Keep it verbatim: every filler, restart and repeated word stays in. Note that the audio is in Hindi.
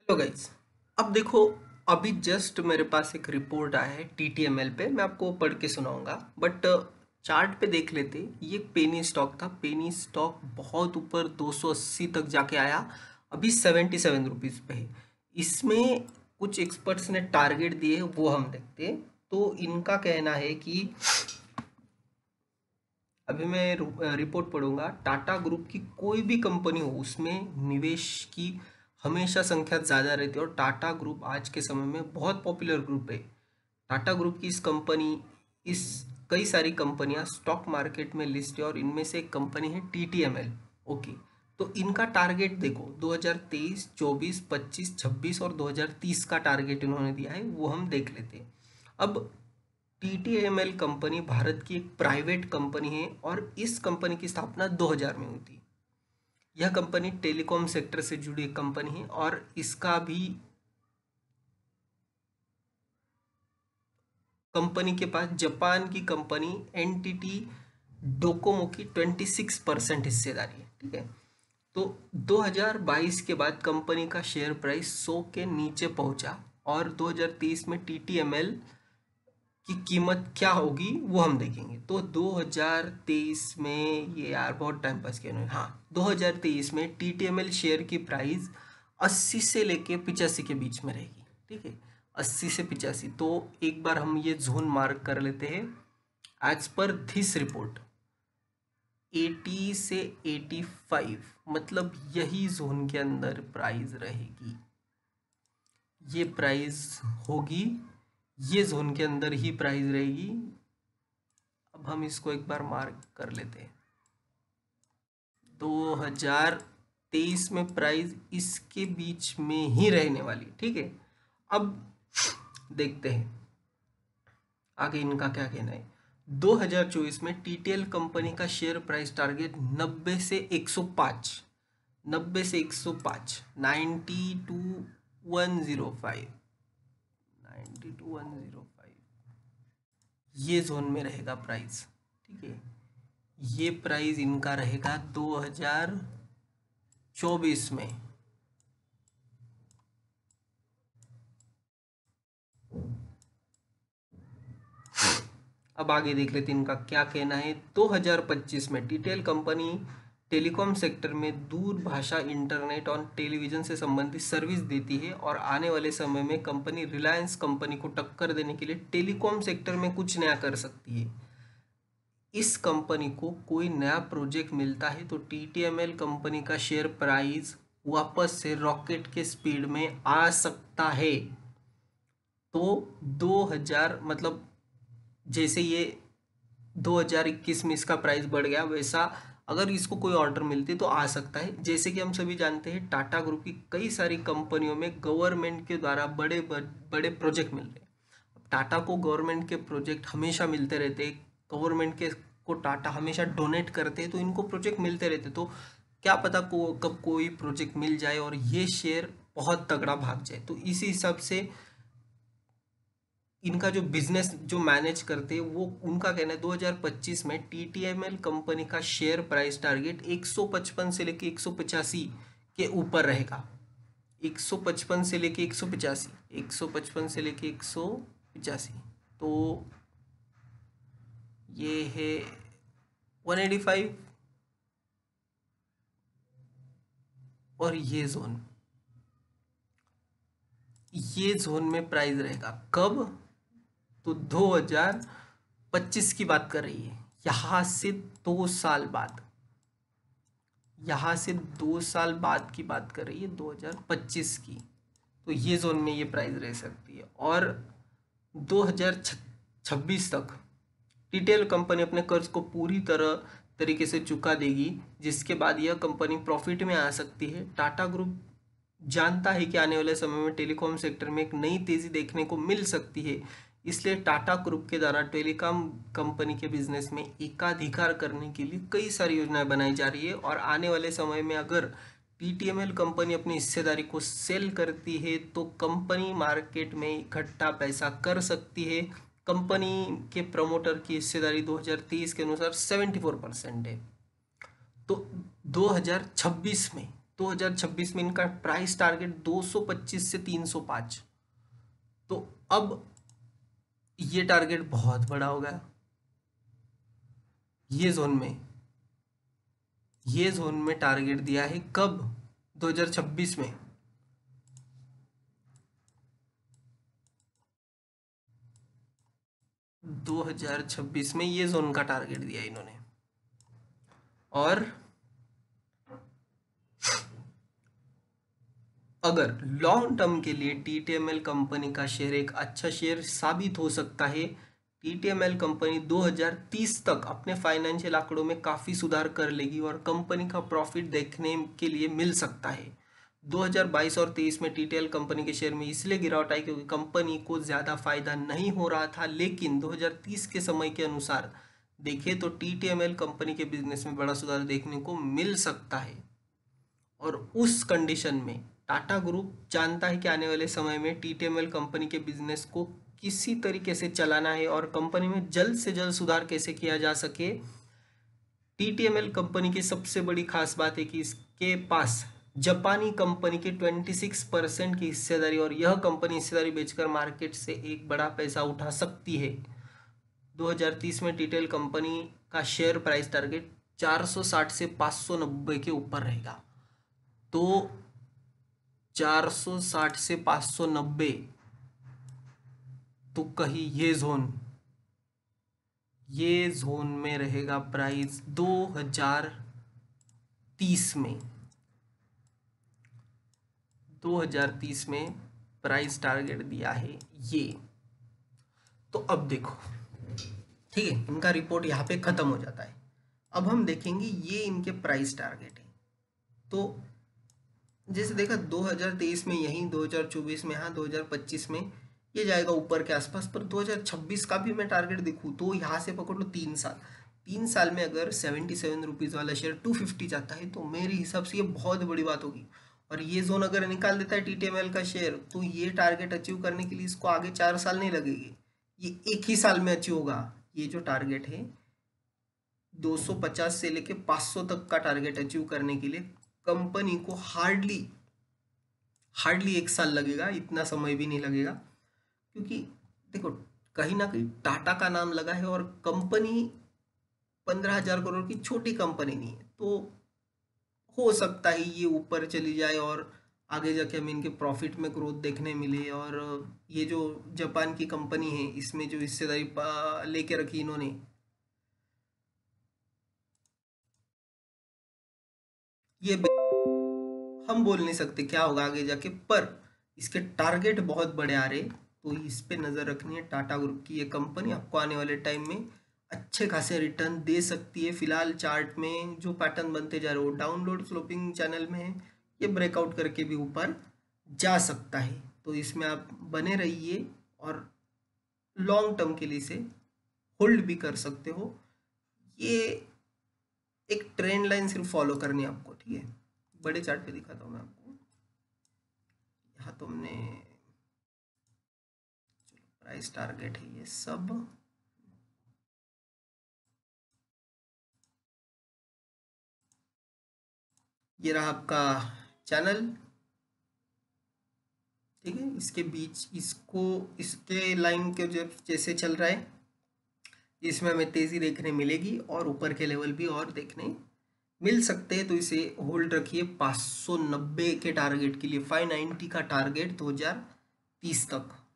तो गाइस, अब देखो। अभी जस्ट मेरे पास एक रिपोर्ट आया है टीटीएमएल पे। मैं आपको पढ़ के सुनाऊंगा, बट चार्ट पे देख लेते। ये पेनी स्टॉक था। पेनी स्टॉक बहुत ऊपर दो सौ अस्सी तक जाके आया। अभी सेवेंटी सेवन रुपीज़ पे है। इसमें कुछ एक्सपर्ट्स ने टारगेट दिए, वो हम देखते हैं। तो इनका कहना है कि अभी मैं रु- रिपोर्ट पढ़ूंगा। टाटा ग्रुप की कोई भी कंपनी हो, उसमें निवेश की हमेशा संख्या ज़्यादा रहती है, और टाटा ग्रुप आज के समय में बहुत पॉपुलर ग्रुप है। टाटा ग्रुप की इस कंपनी इस कई सारी कंपनियां स्टॉक मार्केट में लिस्ट है, और इनमें से एक कंपनी है टीटीएमएल। ओके। तो इनका टारगेट देखो, दो हज़ार तेईस, चौबीस, पच्चीस, छब्बीस और दो हज़ार तीस का टारगेट इन्होंने दिया है, वो हम देख लेते हैं। अब टीटीएमएल कंपनी भारत की एक प्राइवेट कंपनी है, और इस कंपनी की स्थापना दो हज़ार में हुई थी। यह कंपनी टेलीकॉम सेक्टर से जुड़ी एक कंपनी है, और इसका भी कंपनी के पास जापान की कंपनी एनटीटी डोकोमो की छब्बीस परसेंट हिस्सेदारी है। ठीक है। तो दो हज़ार बाईस के बाद कंपनी का शेयर प्राइस सौ के नीचे पहुंचा, और दो हज़ार तेईस में टीटीएमएल की कीमत क्या होगी वो हम देखेंगे। तो दो हज़ार तेईस में, ये यार बहुत टाइम पास किया उन्होंने। हाँ, दो हज़ार तेईस में टीटीएमएल शेयर की प्राइस अस्सी से लेके पिचासी के बीच में रहेगी। ठीक है, अस्सी से पिचासी। तो एक बार हम ये जोन मार्क कर लेते हैं। एज पर दिस रिपोर्ट अस्सी से पचासी, मतलब यही जोन के अंदर प्राइस रहेगी। ये प्राइस होगी, ये जोन के अंदर ही प्राइस रहेगी। अब हम इसको एक बार मार्क कर लेते हैं। दो हज़ार तेईस में प्राइस इसके बीच में ही रहने वाली। ठीक है। अब देखते हैं आगे इनका क्या कहना है। दो हज़ार चौबीस में टीटीएल कंपनी का शेयर प्राइस टारगेट नब्बे से एक सौ पाँच, नब्बे से एक सौ पाँच, ninety two one zero five, ninety two one zero five, ये जोन में रहेगा प्राइस। ठीक है। ये प्राइस इनका रहेगा दो हज़ार चौबीस में। अब आगे देख लेते हैं इनका क्या कहना है। दो हज़ार पच्चीस में टीटेल कंपनी टेलीकॉम सेक्टर में दूरभाषा, इंटरनेट और टेलीविजन से संबंधित सर्विस देती है, और आने वाले समय में कंपनी रिलायंस कंपनी को टक्कर देने के लिए टेलीकॉम सेक्टर में कुछ नया कर सकती है। इस कंपनी को कोई नया प्रोजेक्ट मिलता है तो टीटीएमएल कंपनी का शेयर प्राइस वापस से रॉकेट के स्पीड में आ सकता है। तो दो हज़ार, मतलब जैसे ये दो हज़ार इक्कीस में इसका प्राइस बढ़ गया, वैसा अगर इसको कोई ऑर्डर मिलती तो आ सकता है। जैसे कि हम सभी जानते हैं, टाटा ग्रुप की कई सारी कंपनियों में गवर्नमेंट के द्वारा बड़े बड़े प्रोजेक्ट मिल रहे हैं। अब टाटा को गवर्नमेंट के प्रोजेक्ट हमेशा मिलते रहते हैं। गवर्नमेंट के को टाटा हमेशा डोनेट करते हैं, तो इनको प्रोजेक्ट मिलते रहते। तो क्या पता को कब कोई प्रोजेक्ट मिल जाए और ये शेयर बहुत तगड़ा भाग जाए। तो इसी हिसाब से इनका जो बिजनेस जो मैनेज करते हैं, वो उनका कहना है दो हज़ार पच्चीस में टीटीएमएल कंपनी का शेयर प्राइस टारगेट एक सौ पचपन से लेके एक सौ पचासी के ऊपर रहेगा। एक सौ पचपन से लेके एक सौ पचासी, एक सौ पचपन से लेके एक सौ पचासी। तो ये है वन एटी फाइव, और ये जोन, ये जोन में प्राइस रहेगा कब? तो दो हज़ार पच्चीस की बात कर रही है, यहाँ से दो साल बाद, यहाँ से दो साल बाद की बात कर रही है, दो हज़ार पच्चीस की। तो ये जोन में ये प्राइस रह सकती है। और दो हज़ार छब्बीस तक रिटेल कंपनी अपने कर्ज को पूरी तरह तरीके से चुका देगी, जिसके बाद यह कंपनी प्रॉफिट में आ सकती है। टाटा ग्रुप जानता है कि आने वाले समय में टेलीकॉम सेक्टर में एक नई तेजी देखने को मिल सकती है, इसलिए टाटा ग्रुप के द्वारा टेलीकॉम कंपनी के बिजनेस में एकाधिकार करने के लिए कई सारी योजनाएं बनाई जा रही है। और आने वाले समय में अगर टीटीएमएल कंपनी अपनी हिस्सेदारी को सेल करती है तो कंपनी मार्केट में इकट्ठा पैसा कर सकती है। कंपनी के प्रमोटर की हिस्सेदारी दो हज़ार तेईस के अनुसार चौहत्तर परसेंट है। तो दो हज़ार छब्बीस में दो हज़ार छब्बीस में इनका प्राइस टारगेट दो सौ पच्चीस से तीन सौ पाँच। तो अब ये टारगेट बहुत बड़ा हो गया। ये जोन में ये जोन में टारगेट दिया है कब? दो हज़ार छब्बीस में। दो हज़ार छब्बीस में ये जोन का टारगेट दिया इन्होंने। और अगर लॉन्ग टर्म के लिए टीटीएमएल कंपनी का शेयर एक अच्छा शेयर साबित हो सकता है। टीटीएमएल कंपनी दो हज़ार तीस तक अपने फाइनेंशियल आंकड़ों में काफ़ी सुधार कर लेगी और कंपनी का प्रॉफिट देखने के लिए मिल सकता है। दो हज़ार बाईस और तेईस में टीटीएल कंपनी के शेयर में इसलिए गिरावट आई क्योंकि कंपनी को ज़्यादा फायदा नहीं हो रहा था, लेकिन दो हज़ार तीस के समय के अनुसार देखें तो टीटीएमएल कंपनी के बिजनेस में बड़ा सुधार देखने को मिल सकता है। और उस कंडीशन में टाटा ग्रुप जानता है कि आने वाले समय में टीटीएमएल कंपनी के बिजनेस को किसी तरीके से चलाना है और कंपनी में जल्द से जल्द सुधार कैसे किया जा सके। टीटीएमएल कंपनी की सबसे बड़ी खास बात है कि इसके पास जापानी कंपनी की छब्बीस परसेंट की हिस्सेदारी, और यह कंपनी हिस्सेदारी बेचकर मार्केट से एक बड़ा पैसा उठा सकती है। दो हज़ार तीस में टीटीएल कंपनी का शेयर प्राइस टारगेट चार सौ साठ से पाँच सौ नब्बे के ऊपर रहेगा। तो चार सौ साठ से पाँच सौ नब्बे, तो कहीं ये जोन ये जोन में रहेगा प्राइस दो हज़ार तीस में। दो हज़ार तीस में प्राइस टारगेट दिया है ये। तो अब देखो, ठीक है, इनका रिपोर्ट यहाँ पे खत्म हो जाता है। अब हम देखेंगे ये इनके प्राइस टारगेट है। तो जैसे देखा दो हज़ार तेईस में यहीं, दो हज़ार चौबीस में यहाँ, दो हज़ार पच्चीस में ये जाएगा ऊपर के आसपास, पर दो हज़ार छब्बीस का भी मैं टारगेट देखूँ तो यहाँ से पकड़ लो तीन साल तीन साल में अगर सेवेंटी सेवन रुपीज़ वाला शेयर टू फिफ्टी जाता है तो मेरे हिसाब से ये बहुत बड़ी बात होगी। और ये जोन अगर निकाल देता है टीटीएमएल का शेयर तो ये टारगेट अचीव करने के लिए इसको आगे चार साल नहीं लगेगी, ये एक ही साल में अचीव होगा। ये जो टारगेट है दो सौ पचास से लेके पाँच सौ तक का टारगेट अचीव करने के लिए कंपनी को हार्डली हार्डली एक साल लगेगा, इतना समय भी नहीं लगेगा। क्योंकि देखो कहीं ना कहीं टाटा का नाम लगा है और कंपनी पंद्रह हजार करोड़ की छोटी कंपनी नहीं है, तो हो सकता है ये ऊपर चली जाए और आगे जाके हमें इनके प्रॉफिट में ग्रोथ देखने मिले। और ये जो जापान की कंपनी है इसमें जो हिस्सेदारी लेके रखी इन्होंने, ये हम बोल नहीं सकते क्या होगा आगे जाके, पर इसके टारगेट बहुत बड़े आ रहे, तो इस पे नज़र रखनी है। टाटा ग्रुप की ये कंपनी आपको आने वाले टाइम में अच्छे खासे रिटर्न दे सकती है। फिलहाल चार्ट में जो पैटर्न बनते जा रहे हो डाउनलोड स्लोपिंग चैनल में है, ये ब्रेकआउट करके भी ऊपर जा सकता है, तो इसमें आप बने रहिए और लॉन्ग टर्म के लिए इसे होल्ड भी कर सकते हो। ये एक ट्रेंड लाइन सिर्फ फॉलो करनी है आपको, ठीक है। बड़े चार्ट पे दिखाता हूँ मैं आपको। यहाँ तो हमने प्राइस टारगेट है ये सब, ये रहा आपका चैनल, ठीक है। इसके बीच इसको इसके लाइन के जब जैसे चल रहा है इसमें हमें तेज़ी देखने मिलेगी और ऊपर के लेवल भी और देखने मिल सकते हैं, तो इसे होल्ड रखिए पाँच सौ नब्बे के टारगेट के लिए, पाँच सौ नब्बे का टारगेट दो हज़ार तीस तक।